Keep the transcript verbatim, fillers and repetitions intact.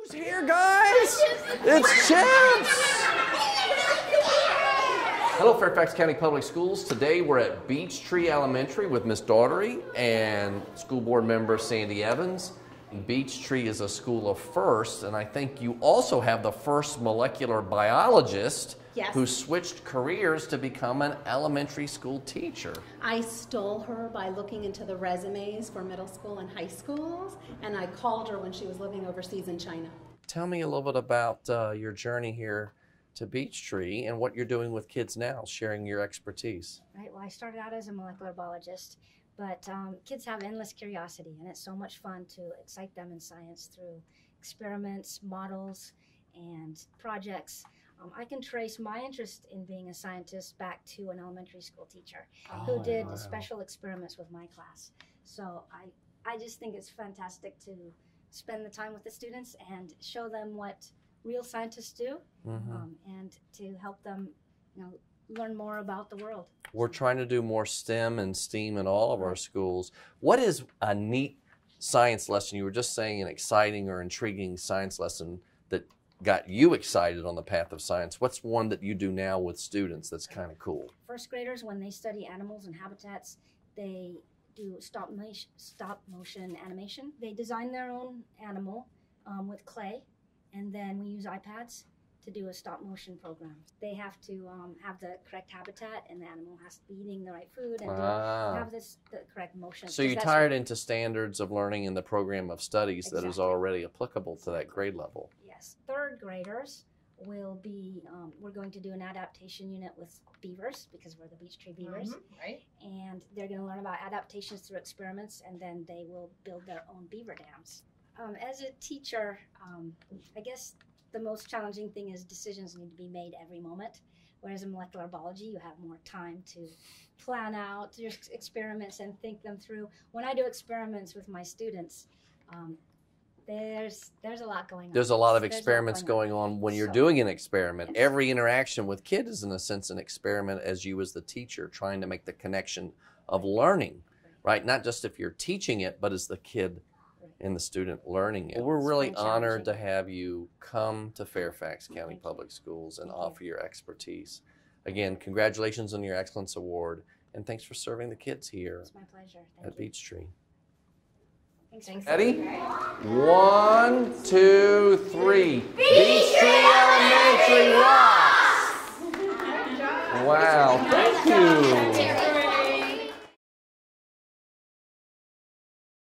Who's here, guys? It's Chips! Hello, Fairfax County Public Schools. Today we're at Beech Tree Elementary with Miss Daugherty and school board member Sandy Evans. Beech Tree is a school of firsts, and I think you also have the first molecular biologist yes. who switched careers to become an elementary school teacher. I stole her by looking into the resumes for middle school and high schools, and I called her when she was living overseas in China. Tell me a little bit about uh, your journey here to Beech Tree and what you're doing with kids now, sharing your expertise. Right. Well, I started out as a molecular biologist. But um, kids have endless curiosity, and it's so much fun to excite them in science through experiments, models, and projects. Um, I can trace my interest in being a scientist back to an elementary school teacher oh, who did wow. special experiments with my class. So I, I just think it's fantastic to spend the time with the students and show them what real scientists do, mm-hmm. um, and to help them, you know, learn more about the world. We're trying to do more STEM and STEAM in all of our schools. What is a neat science lesson? You were just saying an exciting or intriguing science lesson that got you excited on the path of science. What's one that you do now with students that's kind of cool? First graders, when they study animals and habitats, they do stop motion, stop motion animation. They design their own animal um, with clay, and then we use iPads to do a stop motion program. They have to um, have the correct habitat, and the animal has to be eating the right food and ah. have this the correct motion. So you tie it into standards of learning in the program of studies exactly. that is already applicable to that grade level. Yes. Third graders will be, um, we're going to do an adaptation unit with beavers because we're the Beech Tree beavers. Mm-hmm. Right. And they're going to learn about adaptations through experiments, and then they will build their own beaver dams. Um, as a teacher, um, I guess the most challenging thing is decisions need to be made every moment, whereas in molecular biology, you have more time to plan out your experiments and think them through. When I do experiments with my students, um, there's there's a lot going on. There's a lot of There's experiments lot going, going on when you're so, doing an experiment. yes. Every interaction with kids is, in a sense, an experiment as you as the teacher trying to make the connection of learning, right? Not just if you're teaching it, but as the kid and the student learning it. Well, we're really honored to have you come to Fairfax County Public Schools and offer your expertise. Again, congratulations on your Excellence Award, and thanks for serving the kids here It's my pleasure. Thank at you. Beech Tree. Thanks. Thanks. Ready? One, two, three. Beech Tree Elementary rocks! Wow, thank you.